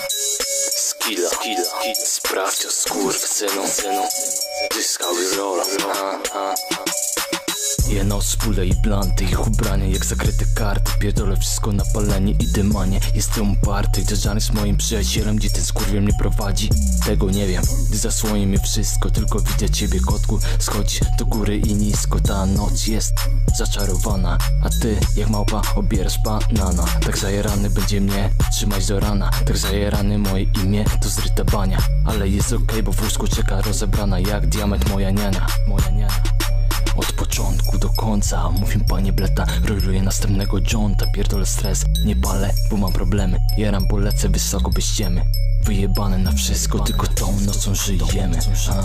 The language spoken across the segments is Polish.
Skilla, sprawdź o skurwysynu. Dyskały rola. Jeno spule i blanty, ich ubranie jak zakryte karty. Pierdolę wszystko na palenie i dymanie. Jestem uparty, Jajan jest moim przyjacielem. Gdzie ten skurwiel mnie prowadzi? Tego nie wiem, gdy zasłoni mnie wszystko. Tylko widzę ciebie, kotku, schodzi do góry i nisko. Ta noc jest zaczarowana, a ty jak małpa obierasz banana. Tak zajerany będzie mnie trzymać do rana. Tak zajerany moje imię to zryta bania. Ale jest okej, bo w łóżku czeka rozebrana jak diament moja niania. Od początku do końca mówię panie bleta, roluję następnego dżonta. Pierdolę stres, nie palę, bo mam problemy. Jaram, bo lecę wysoko bez ściemy. Wyjebane na wszystko, tylko tą nocą żyjemy.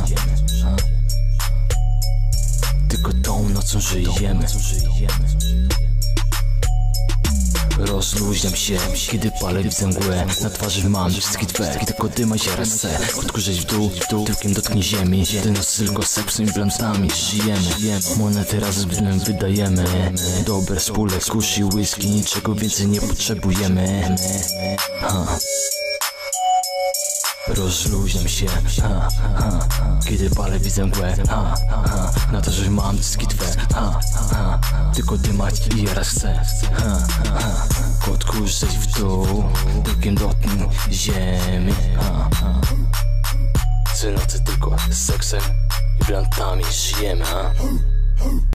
Tylko tą nocą żyjemy. Rozluźniam się, kiedy palę widzę mgłę. Na twarzy mam wszystkie dwe, tylko dyma ziara se. Odkurzyć w dół, tyłkiem dotknie ziemi. Ty nas tylko seksem i blantami żyjemy. Monety razem z dymem wydajemy. Dobre spóle, kusi, whisky, niczego więcej nie potrzebujemy. Rozluźniam się, kiedy palę widzę mgłę. Na to, że mam dyski twe. Tylko dymać i ja raz chcę. Odkurzeć w dół, tyłkiem dotknij ziemi. Co nocy tylko z seksem i blantami żyjemy.